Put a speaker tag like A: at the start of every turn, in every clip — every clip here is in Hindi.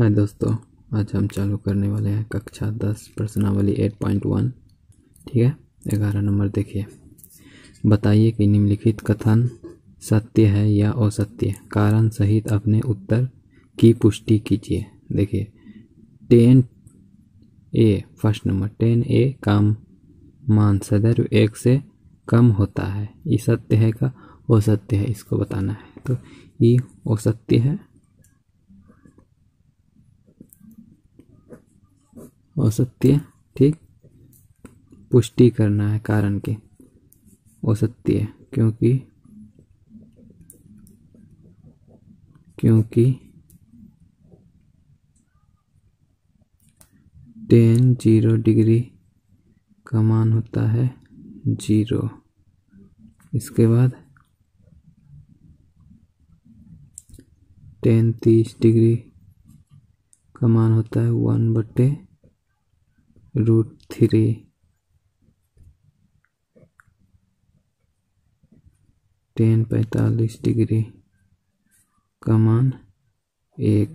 A: हाय दोस्तों, आज हम चालू करने वाले हैं कक्षा 10 प्रश्नावली 8.1। ठीक है, 11 नंबर देखिए। बताइए कि निम्नलिखित कथन सत्य है या असत्य। कारण सहित अपने उत्तर की पुष्टि कीजिए। देखिए 10A, फर्स्ट नंबर 10A का मान सदैव 1 से कम होता है। ये सत्य है का असत्य है, इसको बताना है। तो ये असत्य है, असत्य। ठीक, पुष्टि करना है कारण की। असत्य क्योंकि 10 0 डिग्री का मान होता है 0। इसके बाद 10 30 डिग्री का मान होता है 1/√3। 10 45 डिग्री का मान 1।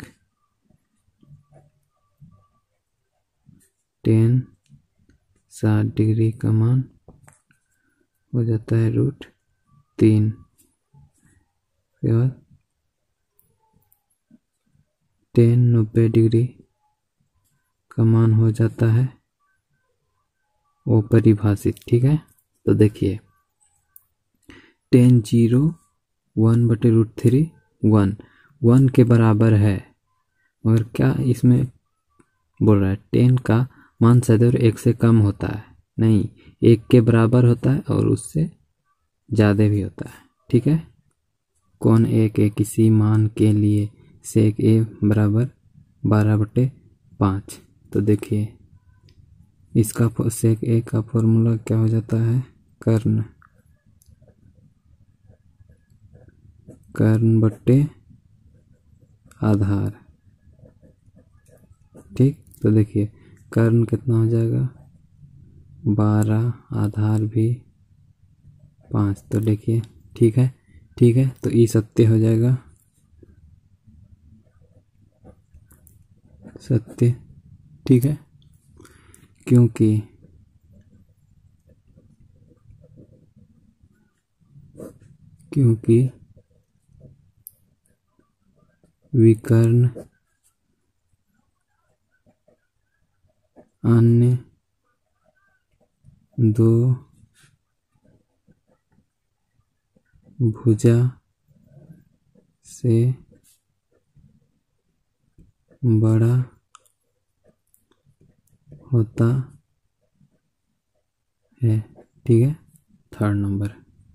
A: 10 60 डिग्री का मान हो जाता है √3। उसके बाद 10 90 डिग्री का मान हो जाता है अपरिभाषित। ठीक है, तो देखिए 10 0 1/√3 1 के बराबर है, मगर क्या इसमें बोल रहा है 10 का मान सदैव 1 से कम होता है, नहीं 1 के बराबर होता है और उससे ज़्यादा भी होता है। ठीक है, कौन ए के किसी मान के लिए सेक ए बराबर 12/5। तो देखिए इसका सेक ए का फॉर्मूला क्या हो जाता है, कर्ण बट्टे आधार। ठीक, तो देखिए कर्ण कितना हो जाएगा 12, आधार भी 5। तो देखिए ठीक है, तो ये सत्य हो जाएगा, सत्य। ठीक है, क्योंकि विकर्ण अन्य दो भुजा से बड़ा होता है। ठीक है, थर्ड नंबर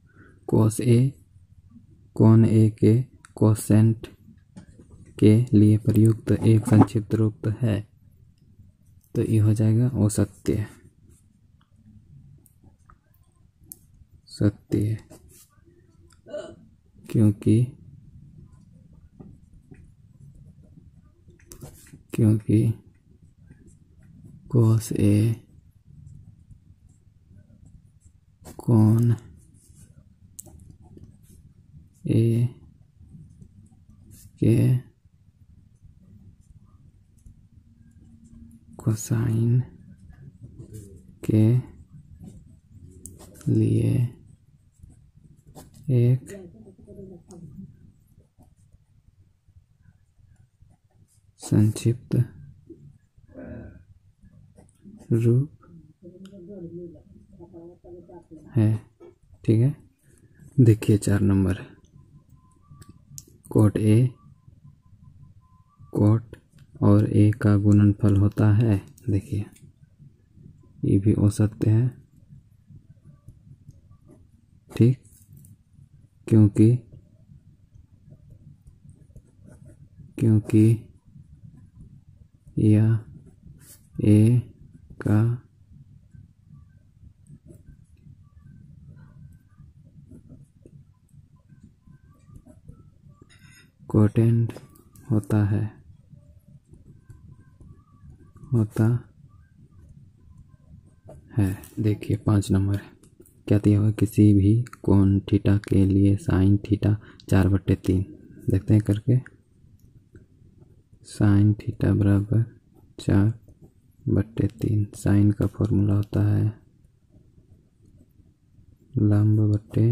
A: कौन ए के कोसेंट के लिए प्रयुक्त एक संक्षिप्त रूप है। तो ये हो जाएगा असत्य, सत्य। क्योंकि cos A कौन ए के कोसाइन के लिए एक संक्षिप्त रूप है। ठीक है, देखिए 4 नंबर कोट और ए का गुणनफल होता है। देखिए ये भी असत्य है। ठीक, क्योंकि यह ए का कोटेंट होता है देखिए 5 नंबर क्या दिया हुआ, किसी भी कोण थीटा के लिए साइन थीटा 4/3। देखते हैं करके। साइन थीटा बराबर 4/3। साइन का फॉर्मूला होता है लंब बटे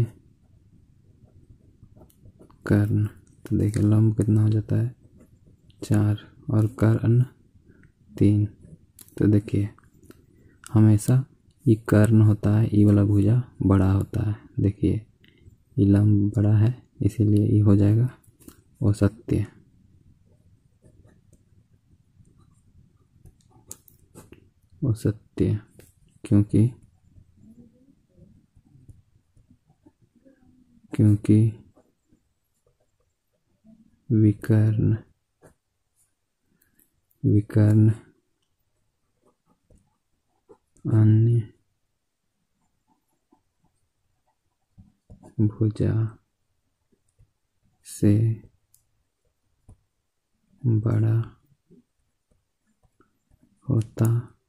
A: कर्ण। तो देखिए लंब कितना हो जाता है 4 और कर्ण 3। तो देखिए हमेशा ये कर्ण होता है, ये वाला भुजा बड़ा होता है। देखिए ये लंब बड़ा है इसीलिए ये हो जाएगा औसत्य। औसत्य क्योंकि विकर्ण अन्य भुजा से बड़ा होता